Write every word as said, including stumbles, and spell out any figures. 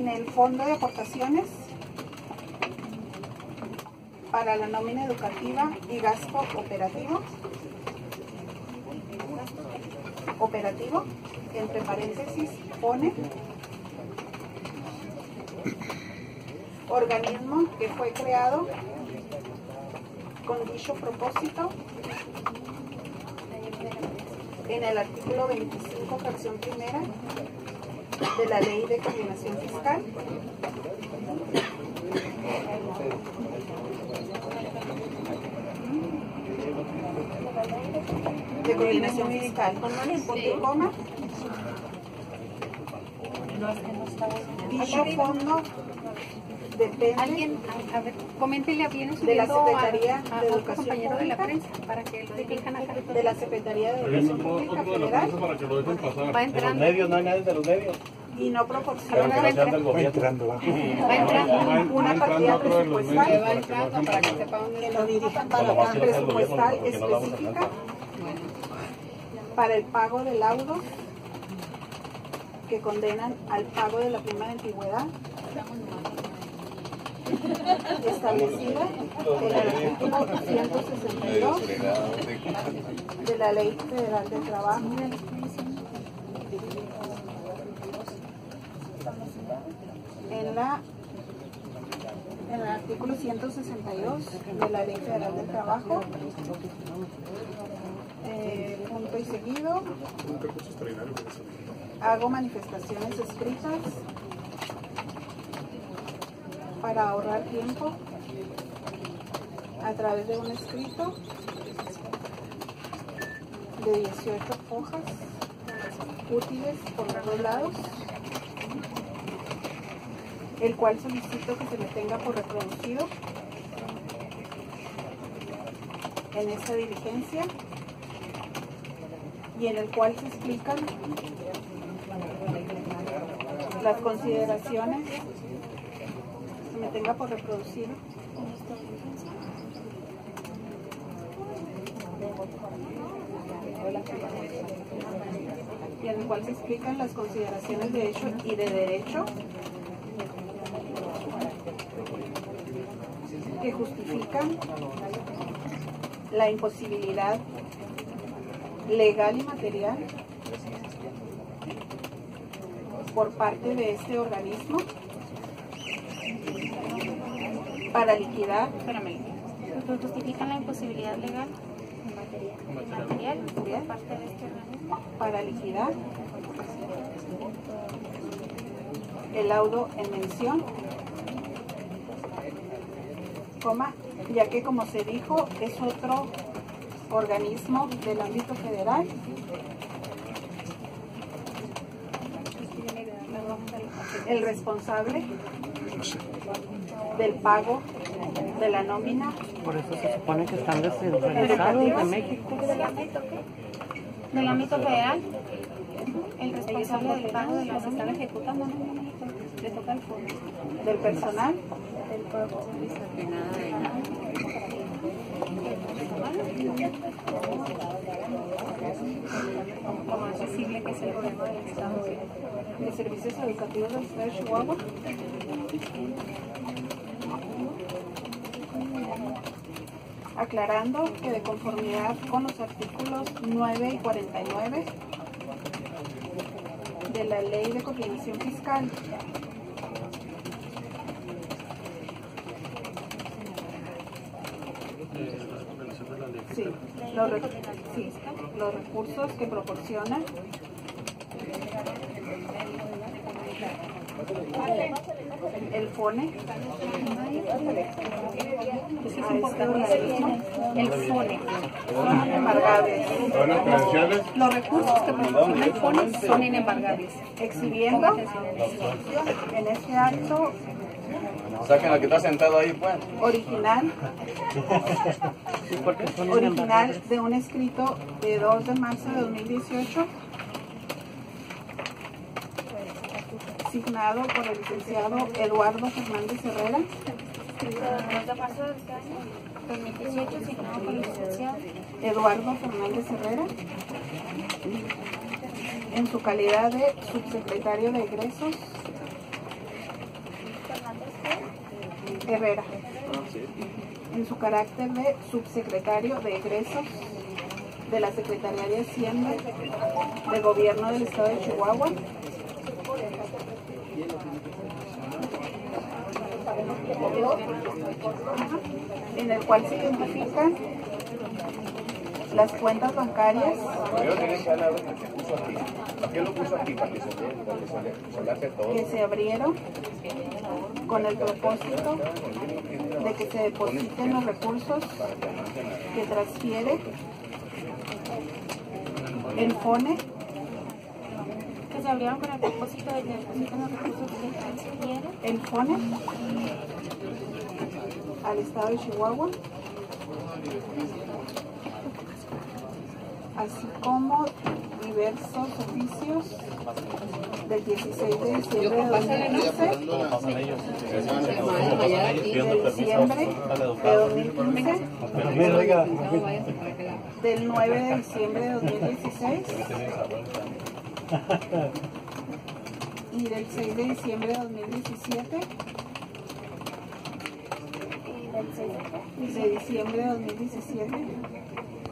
En el fondo de aportaciones para la nómina educativa y gasto operativo, operativo, entre paréntesis, pone organismo que fue creado con dicho propósito en el artículo veinticinco, fracción primera de la Ley de Coordinación Fiscal, de coordinación fiscal, punto y coma. Dicho fondo depende. Alguien, a ver, coméntele bien de la Secretaría a, a, de a Educación compañero Pública, de la prensa para que lo dirijan acá. De la Secretaría de Educación Pública Federal. Para que lo dejen pasar. Va De los entrando. medios, no hay nadie de los medios. Y no Pero proporciona que no sean del gobierno. Va entrando. una partida presupuestal Va entrando para que sepan que lo dirijan para Bueno, más acá, si lo hace el gobierno, presupuestal porque no lo vamos a específica alcanzar. para el pago de laudos que condenan al pago de la prima de antigüedad establecida en el artículo ciento sesenta y dos de la Ley Federal del Trabajo, en la en el artículo ciento sesenta y dos de la Ley Federal del Trabajo, eh, punto y seguido, hago manifestaciones escritas para ahorrar tiempo a través de un escrito de dieciocho hojas útiles por los dos lados, el cual solicito que se me tenga por reproducido en esta diligencia y en el cual se explican las consideraciones, que me tenga por reproducido y en el cual se explican las consideraciones de hecho y de derecho que justifican la imposibilidad legal y material por parte de este organismo para liquidar, Espérame. Pues justifican la imposibilidad legal material por parte de este organismo. para liquidar el laudo en mención, coma, ya que como se dijo es otro organismo del ámbito federal el responsable del pago de la nómina. Por eso se supone que están descentralizados de México. ¿Del ámbito qué? Del ámbito federal. El responsable del pago de la nómina ejecutando, no, le toca al fondo. Del personal Del pago. Como es posible que sea el gobierno del Estado de servicios educativos del Estado de Chihuahua, aclarando que de conformidad con los artículos nueve y cuarenta y nueve de la Ley de Coordinación Fiscal, sí, los, re- sí, los recursos que proporciona el FONE a este organismo, el FONE. son inembargables, Buenas credenciales. Los recursos que proporciona el FONE son inembargables. exhibiendo en este acto Saquen la que está sentado ahí, pues. original, Sí, porque son original de un escrito de dos de marzo de dos mil dieciocho, signado por el licenciado Eduardo Fernández Herrera, dos de marzo de este año, dos mil dieciocho, signado por el licenciado Eduardo Fernández Herrera, en su calidad de subsecretario de egresos Herrera, en su carácter de subsecretario de egresos de la Secretaría de Hacienda de Gobierno del Estado de Chihuahua, en el cual se identifican las cuentas bancarias Primero tienen que hablar de lo que puso aquí. ¿Para qué lo puso aquí? Para que se le, para que se le, se le hace todo. que se abrieron con el propósito de que se depositen los recursos que transfiere el FONE, Que se abrieron con el propósito de que depositen los recursos que transfieren el FONE al Estado de Chihuahua, así como diversos oficios del dieciséis de diciembre de dos mil quince, de diciembre de dos mil quince, del nueve de diciembre de dos mil dieciséis y del seis de diciembre de dos mil diecisiete y del seis de diciembre de dos mil diecisiete